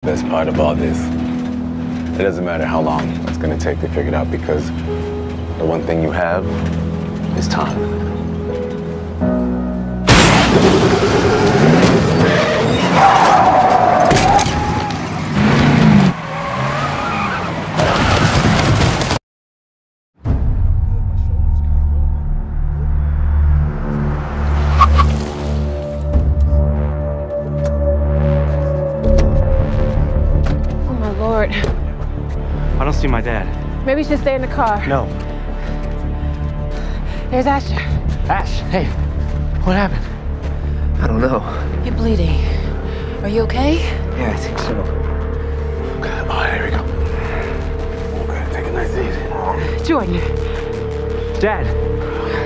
best part of all this. It doesn't matter how long it's gonna take to figure it out because the one thing you have is time. I don't see my dad. Maybe you should stay in the car. No. There's Asher. Ash, hey, what happened? I don't know. You're bleeding. Are you okay? Yeah, I think so. Okay, all right, here we go. Okay, take it nice and easy. Jordan. Dad.